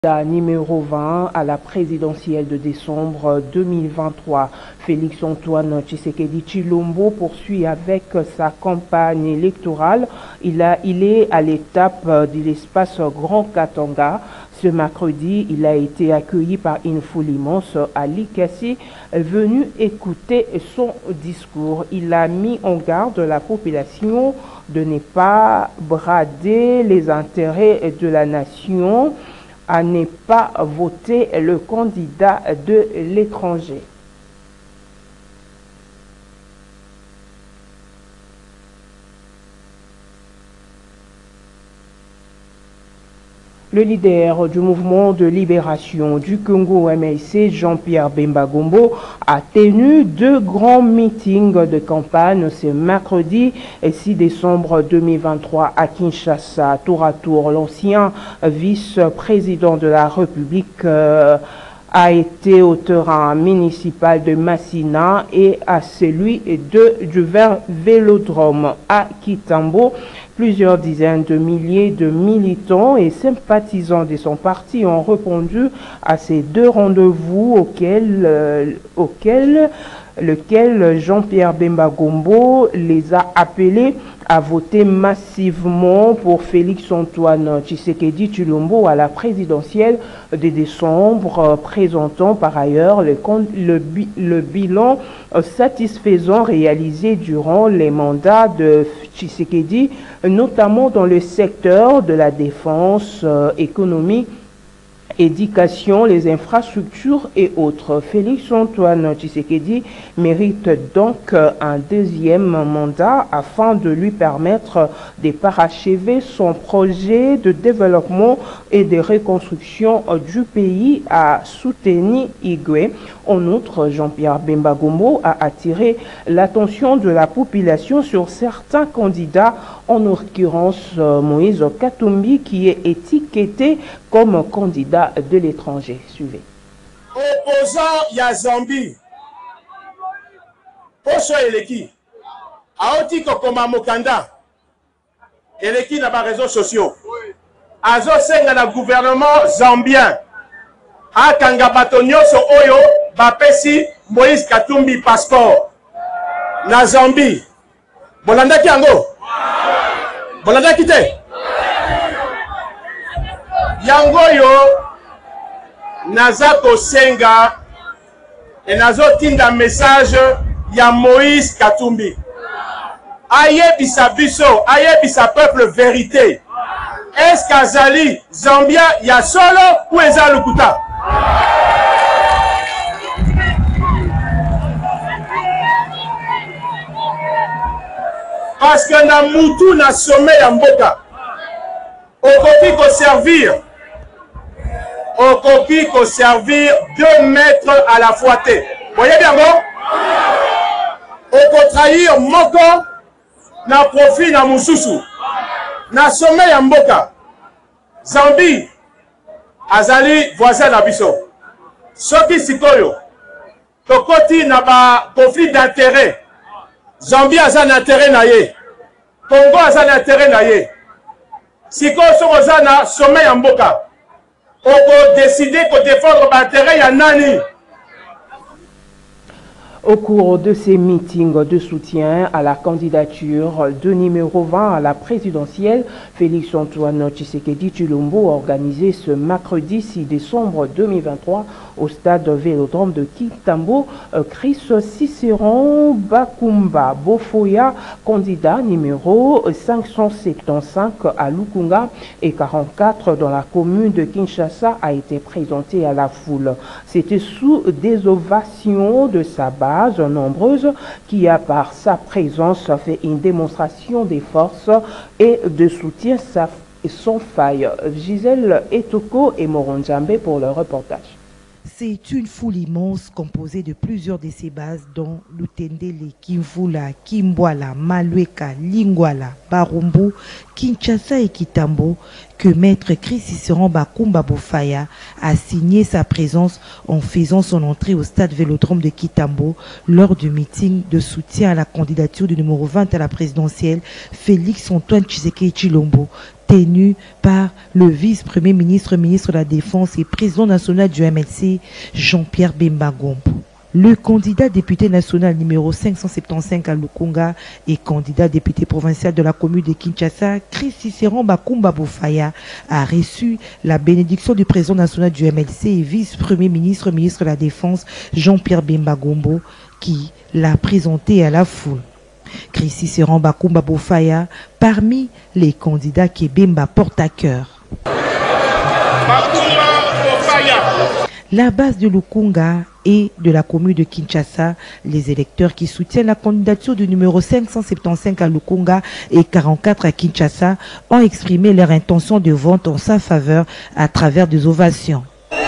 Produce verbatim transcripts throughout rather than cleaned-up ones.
Numéro vingt à la présidentielle de décembre deux mille vingt-trois. Félix Antoine Tshisekedi Tshilombo poursuit avec sa campagne électorale. Il, a, il est à l'étape de l'espace Grand Katanga. Ce mercredi, il a été accueilli par une foule immense à Likasi, venu écouter son discours. Il a mis en garde la population de ne pas brader les intérêts de la nation, à ne pas voter le candidat de l'étranger. Le leader du mouvement de libération du Congo M L C, Jean-Pierre Bemba Gombo, a tenu deux grands meetings de campagne ce mercredi six décembre deux mille vingt-trois à Kinshasa. Tour à tour, l'ancien vice-président de la République euh, a été au terrain municipal de Massina et à celui de, du Vélodrome à Kitambo. Plusieurs dizaines de milliers de militants et sympathisants de son parti ont répondu à ces deux rendez-vous auxquels, euh, auxquels lequel Jean-Pierre Bemba Gombo les a appelés à voter massivement pour Félix Antoine Tshisekedi Tshilombo à la présidentielle de décembre, présentant par ailleurs le, le, le bilan satisfaisant réalisé durant les mandats de Tshisekedi, notamment dans le secteur de la défense, euh, économie, éducation, les infrastructures et autres. Félix Antoine Tshisekedi mérite donc un deuxième mandat afin de lui permettre de parachever son projet de développement et de reconstruction du pays, a soutenu Igwe. En outre, Jean-Pierre Bemba Gombo a attiré l'attention de la population sur certains candidats, en l'occurrence Moïse Katumbi, qui est étiqueté comme candidat de l'étranger. Suivez. Opposant ya Zambie, Poso Eleki, Aoti Kokoma Mokanda, Eleki na ba réseaux sociaux, Azo senga na gouvernement zambien, Akanga batonyo so oyo, Bapesi Moïse Katumbi passeport, na Zambie, Bolandaki ango, Bolandaki te, yango yo naza kosenga et nazo tinda message ya Moïse Katumbi ayebisa biso ayebisa peuple vérité. Est-ce qu'azali Zambia ya solo ou eza lukuta? Parce que na mutu na sommet ya mboka okoki ko servir Okoki ko servir deux maîtres à la fois. Vous voyez bien, bon? Oko trahir moko na profit na mususu. Na sommet ya mboka. Zambie azali voisin na biso. Soki sikoyo tokoti na ba conflit d'intérêt. Zambie azali na intérêt na ye. Congo azali na intérêt na ye. Sikoyo soko za na sommet ya mboka. On peut décider de défendre l'intérêt ya nani. Au cours de ces meetings de soutien à la candidature de numéro vingt à la présidentielle, Félix Antoine Tshisekedi Tshilombo a organisé ce mercredi six décembre deux mille vingt-trois au stade Vélodrome de Kitambo, Chris Cicéron Bakumba Bofoya, candidat numéro cinq cent soixante-quinze à Lukunga et quarante-quatre dans la commune de Kinshasa, a été présenté à la foule. C'était sous des ovations de sa base nombreuses qui a par sa présence fait une démonstration des forces et de soutien sans faille. Gisèle Etoko et Moronjambe pour le reportage. C'est une foule immense composée de plusieurs de ces bases dont Lutendele, Kimvula, Kimbwala, Malueka, Lingwala, Barumbu, Kinshasa et Kitambo que Maître Chris Cicéron Bakumba Bofaya a signé sa présence en faisant son entrée au stade Vélodrome de Kitambo lors du meeting de soutien à la candidature du numéro vingt à la présidentielle Félix Antoine Tshisekedi Tshilombo, tenu par le vice-premier ministre, ministre de la Défense et président national du M L C, Jean-Pierre Bemba Gombo. Le candidat député national numéro cinq cent soixante-quinze à Lukunga et candidat député provincial de la commune de Kinshasa, Chris Cicéron Bakumba Boufaya, a reçu la bénédiction du président national du M L C et vice-premier ministre, ministre de la Défense, Jean-Pierre Bemba Gombo, qui l'a présenté à la foule. Chris Cicéron Bakumba Boufaya, parmi les candidats que Bemba porte à cœur. La base de Lukunga et de la commune de Kinshasa, les électeurs qui soutiennent la candidature du numéro cinq cent soixante-quinze à Lukunga et quarante-quatre à Kinshasa ont exprimé leur intention de vote en sa faveur à travers des ovations.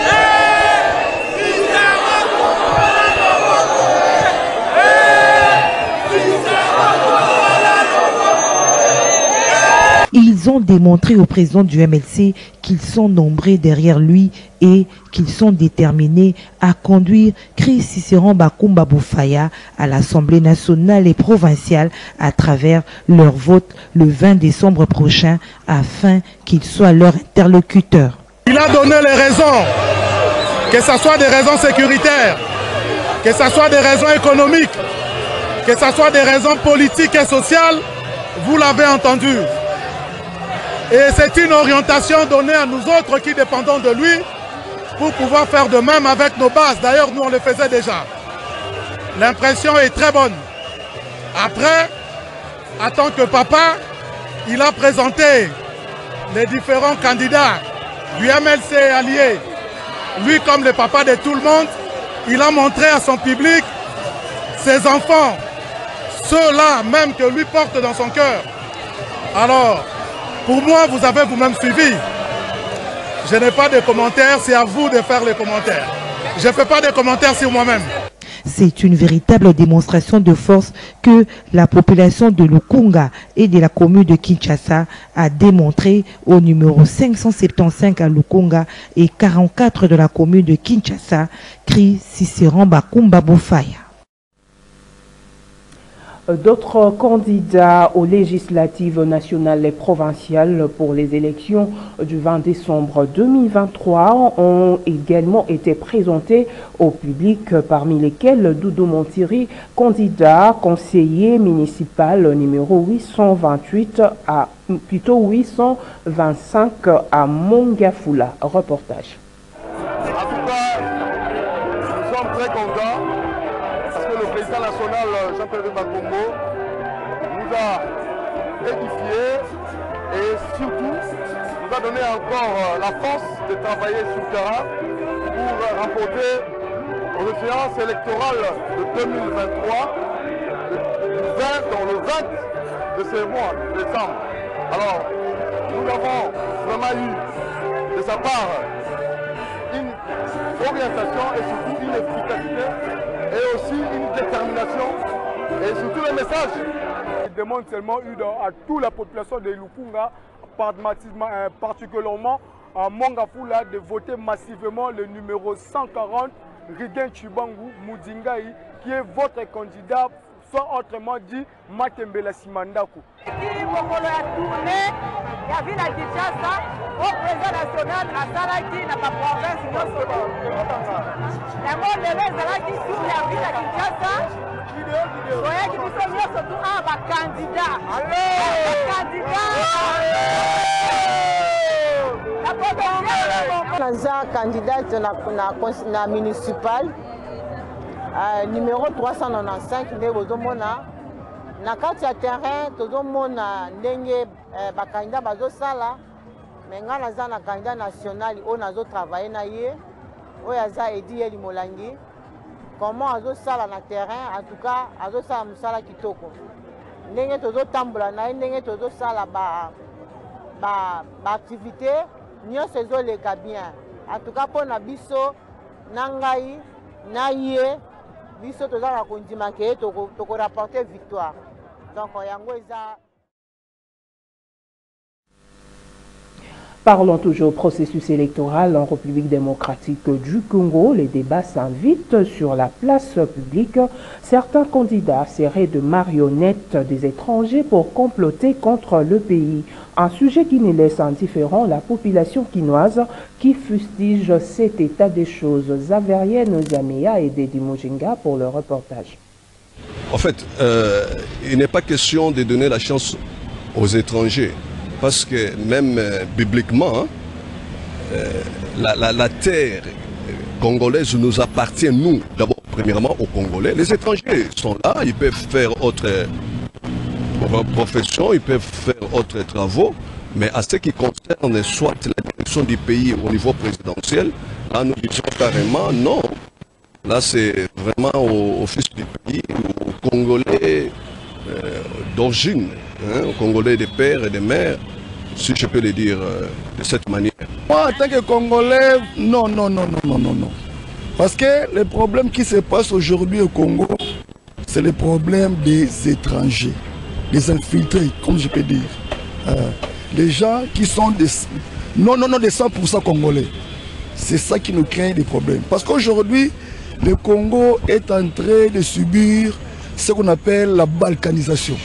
Ils ont démontré au président du M L C qu'ils sont nombreux derrière lui et qu'ils sont déterminés à conduire Chris Cicéron Bakumba Boufaya à l'Assemblée nationale et provinciale à travers leur vote le vingt décembre prochain afin qu'il soit leur interlocuteur. Il a donné les raisons, que ce soit des raisons sécuritaires, que ce soit des raisons économiques, que ce soit des raisons politiques et sociales, vous l'avez entendu. Et c'est une orientation donnée à nous autres qui dépendons de lui pour pouvoir faire de même avec nos bases. D'ailleurs, nous, on le faisait déjà. L'impression est très bonne. Après, en tant que papa, il a présenté les différents candidats du M L C allié. Lui, comme le papa de tout le monde, il a montré à son public ses enfants, ceux-là même que lui porte dans son cœur. Alors, pour moi, vous avez vous-même suivi. Je n'ai pas de commentaires, c'est à vous de faire les commentaires. Je ne fais pas de commentaires sur moi-même. C'est une véritable démonstration de force que la population de Lukunga et de la commune de Kinshasa a démontré au numéro cinq cent soixante-quinze à Lukunga et quarante-quatre de la commune de Kinshasa, Chris Cicéron Bakumba Boufaya. D'autres candidats aux législatives nationales et provinciales pour les élections du vingt décembre deux mille vingt-trois ont également été présentés au public, parmi lesquels Doudou Montiri, candidat conseiller municipal numéro huit cent vingt-huit à plutôt huit cent vingt-cinq à Mongafula. Reportage. En tout cas, nous sommes très contents. Le président national Jean-Pierre Bemba Gombo nous a édifiés et surtout nous a donné encore la force de travailler sur le terrain pour rapporter aux échéances électorales de deux mille vingt-trois, le vingt, dans le vingt de ce mois de décembre. Alors, nous avons vraiment eu de sa part une orientation et surtout une efficacité et aussi une détermination et surtout le message. Il demande seulement à toute la population de Lukunga, particulièrement à Mongafula, de voter massivement le numéro cent quarante, Riguen Chibangu Moudingaï, qui est votre candidat, soit autrement dit Matembela Simandaku. Il y a vu la Kinshasa au président national à Salaki, dans la province de Nosoto. La mort de Salaki sur la ville de Kinshasa. Voyez que nous sommes surtout un candidat. Un candidat. La candidate na municipal numéro trois cent quatre-vingt-quinze de Bozomona. Na kati ya terrain tozomona ndenge bakandida bazosala me nga naza na candidat national oyo nazotravaille na ye oyo aza Edi Eli Molangi comment azosala na terrain en tout cas azosala mosala kitoko ndenge tozotambola na ye ndenge tozosala baactivité nyonso ezoleka bien en tout cas mpo na biso na ngai na ye biso tozala kondimaka ye tokorapporte victoire. Parlons toujours processus électoral en République démocratique du Congo. Les débats s'invitent sur la place publique. Certains candidats seraient de marionnettes des étrangers pour comploter contre le pays. Un sujet qui ne laisse indifférent la population quinoise qui fustige cet état des choses. Zaverienne Zamea et Dedi Mujinga pour le reportage. En fait, euh, il n'est pas question de donner la chance aux étrangers. Parce que même euh, bibliquement, hein, euh, la, la, la terre congolaise nous appartient, nous, d'abord, premièrement, aux Congolais. Les étrangers sont là, ils peuvent faire autre euh, profession, ils peuvent faire autres travaux, mais à ce qui concerne soit la direction du pays au niveau présidentiel, là, nous disons carrément non. Là, c'est vraiment au, au fils du pays, aux Congolais euh, d'origine, hein, aux Congolais des pères et des mères, si je peux le dire euh, de cette manière. Moi, en tant que Congolais, non, non, non, non, non, non, non. Parce que les problèmes qui se passent aujourd'hui au Congo, c'est le problème des étrangers, des infiltrés, comme je peux dire. Euh, les gens qui sont des, non, non, non, des cent pour cent Congolais. C'est ça qui nous crée des problèmes. Parce qu'aujourd'hui, le Congo est en train de subir ce qu'on appelle la balkanisation.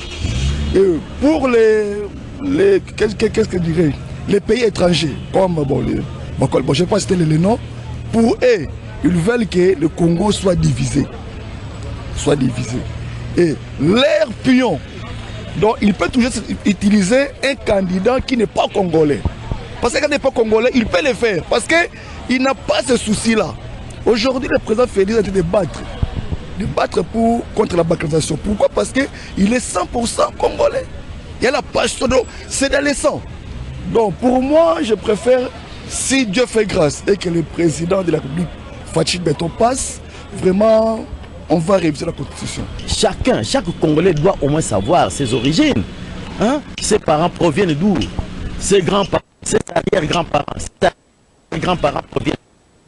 Et pour les, les qu'est-ce que je dirais, les pays étrangers, comme bon, les, bon, bon, je ne sais pas citer les noms, pour eux, ils veulent que le Congo soit divisé. Soit divisé. Et leur pion, donc il peut toujours utiliser un candidat qui n'est pas congolais. Parce qu'il n'est pas congolais, il peut le faire. Parce qu'il n'a pas ce souci-là. Aujourd'hui, le président Félix a été de battre. De battre pour, contre la balkanisation. Pourquoi? Parce qu'il est cent pour cent congolais. Il y a la passion, c'est dans le sang. Donc pour moi, je préfère, si Dieu fait grâce et que le président de la République, Fatou Beton, passe, vraiment, on va réviser la Constitution. Chacun, chaque Congolais doit au moins savoir ses origines. Hein? Ses parents proviennent d'où? Ses grands-parents, ses arrière-grands-parents, ses grands-parents proviennent.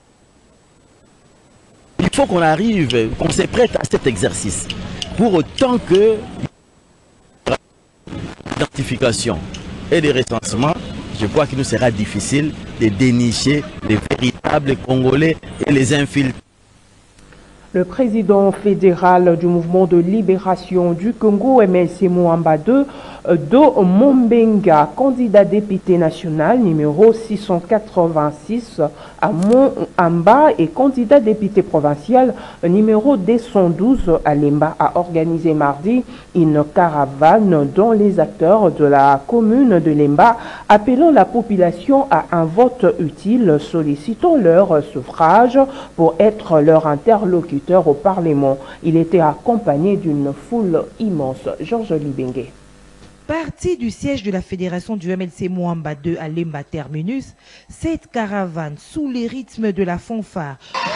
Il faut qu'on arrive, qu'on se prête à cet exercice. Pour autant que l'identification et le recensement, je crois qu'il nous sera difficile de dénicher les véritables Congolais et les infiltrés. Le président fédéral du mouvement de libération du Congo, M L C Mwamba deux, Do Mombenga, candidat député national numéro six cent quatre-vingt-six à Mwamba et candidat député provincial numéro deux cent douze à Lemba, a organisé mardi une caravane dont les acteurs de la commune de Lemba appelant la population à un vote utile, sollicitant leur suffrage pour être leur interlocuteur au Parlement. Il était accompagné d'une foule immense. Georges Libengue. Parti du siège de la fédération du M L C Mwamba deux à Lemba Terminus, cette caravane, sous les rythmes de la fanfare,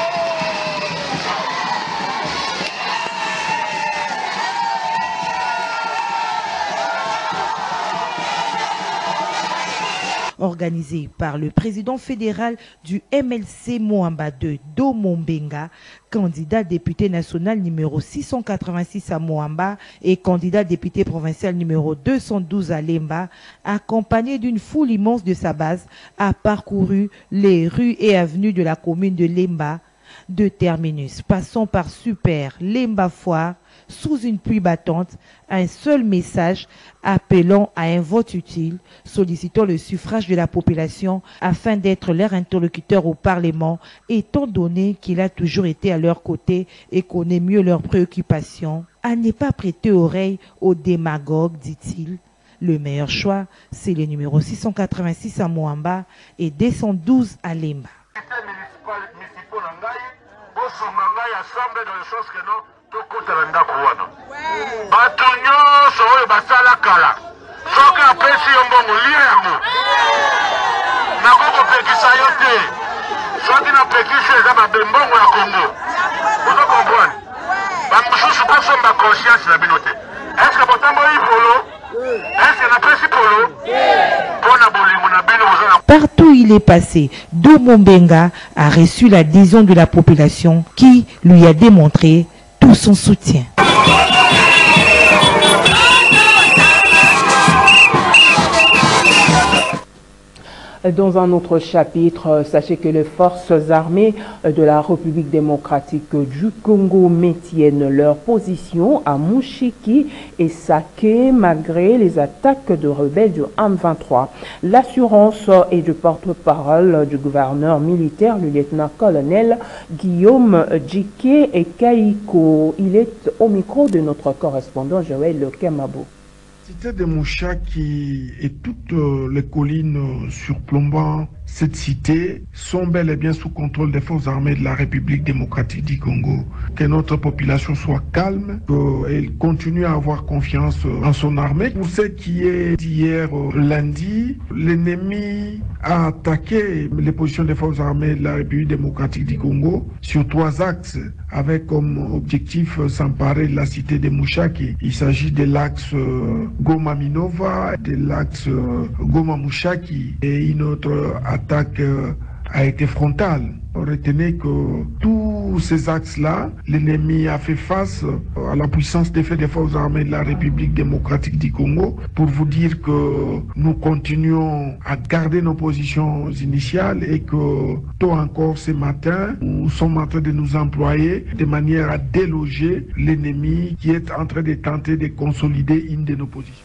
organisée par le président fédéral du M L C Mwamba deux, Do Mombenga, candidat député national numéro six cent quatre-vingt-six à Mwamba et candidat député provincial numéro deux cent douze à Lemba, accompagné d'une foule immense de sa base, a parcouru les rues et avenues de la commune de Lemba, de Terminus, passant par Super, Lemba Foire, sous une pluie battante, un seul message appelant à un vote utile, sollicitant le suffrage de la population afin d'être leur interlocuteur au Parlement, étant donné qu'il a toujours été à leur côté et connaît mieux leurs préoccupations, à ne pas prêter oreille aux démagogues, dit-il. Le meilleur choix, c'est le numéro six cent quatre-vingt-six à Mwamba et deux cent douze à Lemba. tokutana ndako wana bato nyonso oyo basala kala soki apesi yo mbongo lia yango nakokopekisa yo te soki napekisi eza babembongo ya Congo ozo comprendre bamosusu bosomba conscience na bino te eske botamboyi polo eske napesi polo mpona bolingo na bino ozana. Partout où il est passé, Do Mombenga a reçu l'adhésion de la population qui lui a démontré tout son soutien. Dans un autre chapitre, sachez que les forces armées de la République démocratique du Congo maintiennent leur position à Mushiki et Sake malgré les attaques de rebelles du M vingt-trois. L'assurance est du porte-parole du gouverneur militaire, le lieutenant-colonel Guillaume Djike et Kaiko. Il est au micro de notre correspondant Joël Kemabo. La cité de Mushaki et toutes les collines surplombant cette cité sont bel et bien sous contrôle des forces armées de la République démocratique du Congo. Que notre population soit calme, qu'elle continue à avoir confiance en son armée. Pour ce qui est d'hier lundi, l'ennemi a attaqué les positions des forces armées de la République démocratique du Congo sur trois axes, avec comme objectif s'emparer de la cité de Mushaki. Il s'agit de l'axe Goma Minova, de l'axe Goma Mushaki, et une autre attaque a été frontale. Retenez que tous ces axes-là, l'ennemi a fait face à la puissance des faits des forces armées de la République démocratique du Congo. Pour vous dire que nous continuons à garder nos positions initiales et que tôt encore ce matin, nous sommes en train de nous employer de manière à déloger l'ennemi qui est en train de tenter de consolider une de nos positions.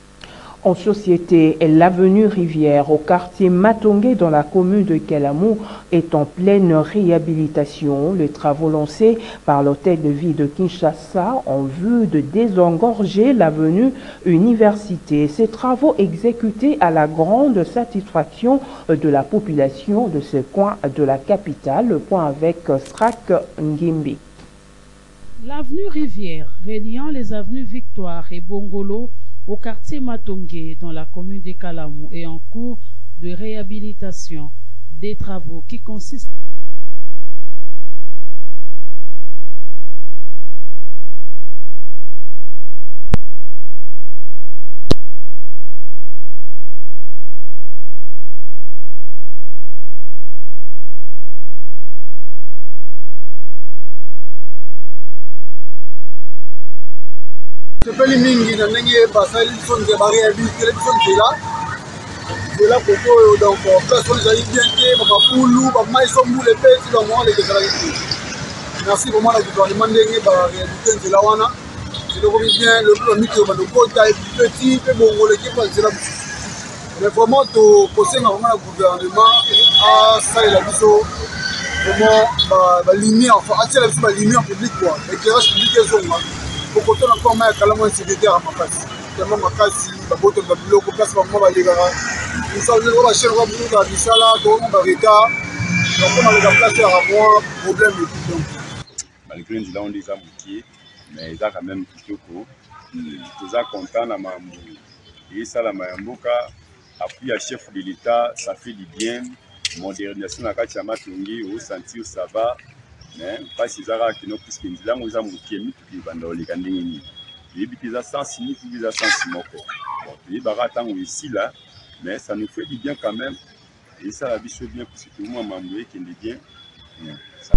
En société, l'avenue Rivière au quartier Matongé dans la commune de Kalamu est en pleine réhabilitation. Les travaux lancés par l'hôtel de ville de Kinshasa en vue de désengorger l'avenue Université. Ces travaux exécutés à la grande satisfaction de la population de ce coin de la capitale. Le point avec Strak Ngimbi. L'avenue Rivière, reliant les avenues Victoire et Bongolo au quartier Matongé dans la commune de Kalamu est en cours de réhabilitation. Des travaux qui consistent sepeli mingi na ndenge basali biso nzela baréhabilitele biso nzela nzela koko oyo donc place oyo ezali bien te bamabulu bamai sombule mpe ti bango lekezalaki te. Merci vraiment na gouvernement ndenge baréhabilite nzela wana nzela ekomi bien lobi bamiki oyo bandokota epeti mpe bongoleki mpo nzela mosusu. Mais vraiment tokosenga vraiment na gouvernement asalela biso vraiment balumière enfin atiela biso balumière publique quoi éclairage public ezonga kokoto na koma ya Kalamu insécurité ya makasi tellement makasi baboto ba biloko place bango balekaka misazo ko ba chaîne ko buka bisala to ba reta donc on a le place à moi problème et tout donc malgré nzela on les a bouqués mais ils a quand même kitoko tous a content na mambo et ça la mayamboka appui à chef de l'état ça fait du bien modernisation na kati ya Matongi au sentir ça va. Mais pas si ça va que nous puisque nous avons nous avons qui est mis qui va dans les candidats. Les bêtises à sens ni qui à sens moko. Bon, les barattans ici là, mais ça nous fait du bien quand même. Et ça la vie se bien parce que tout le monde m'a dit qu'il est bien. Ça...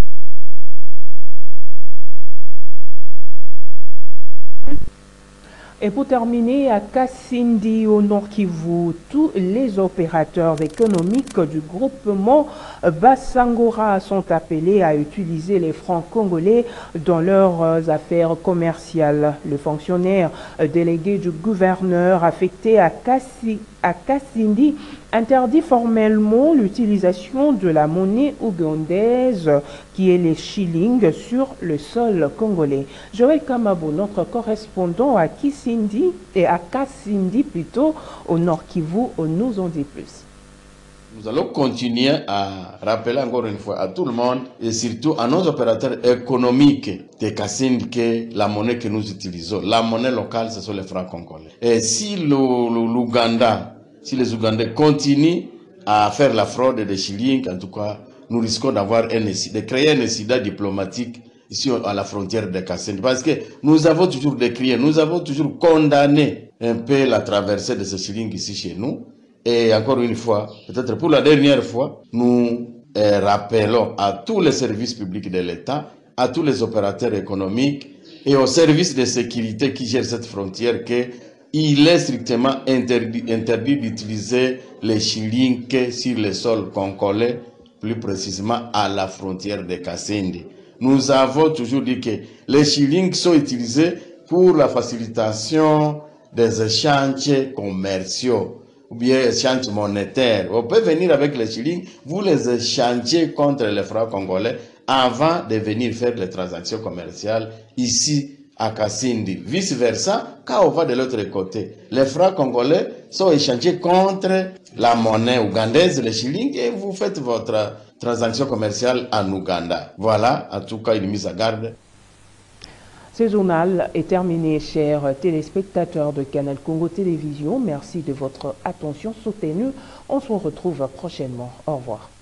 Et pour terminer, à Kasindi, au Nord Kivu, tous les opérateurs économiques du groupement Bassangora sont appelés à utiliser les francs congolais dans leurs affaires commerciales. Le fonctionnaire délégué du gouverneur affecté à Kassi, à Kasindi interdit formellement l'utilisation de la monnaie ougandaise qui est les shillings sur le sol congolais. Joël Kamabo, notre correspondant à Kisindi et à Kasindi plutôt au Nord Kivu, nous en dit plus. Nous allons continuer à rappeler encore une fois à tout le monde et surtout à nos opérateurs économiques de Kasindi que la monnaie que nous utilisons, la monnaie locale, ce sont les francs congolais. Et si l'Ouganda, si les Ougandais continuent à faire la fraude des shillings, en tout cas, nous risquons d'avoir un de créer un incident diplomatique ici à la frontière de Kasindi. Parce que nous avons toujours décrié, nous avons toujours condamné un peu la traversée de ces shillings ici chez nous. Et encore une fois, peut-être pour la dernière fois, nous eh, rappelons à tous les services publics de l'État, à tous les opérateurs économiques et aux services de sécurité qui gèrent cette frontière que il est strictement interdit, interdit d'utiliser les shillings sur le sol congolais, plus précisément à la frontière de Kasindi. Nous avons toujours dit que les shillings sont utilisés pour la facilitation des échanges commerciaux ou bien échanges monétaires. On peut venir avec les shillings, vous les échangez contre les francs congolais avant de venir faire les transactions commerciales ici à Kasindi. Vice versa, quand on va de l'autre côté, les francs congolais sont échangés contre la monnaie ougandaise, les shillings, et vous faites votre transaction commerciale en Ouganda. Voilà, en tout cas, une mise à garde. Ce journal est terminé, chers téléspectateurs de Canal Congo Télévision. Merci de votre attention soutenue. On se retrouve prochainement. Au revoir.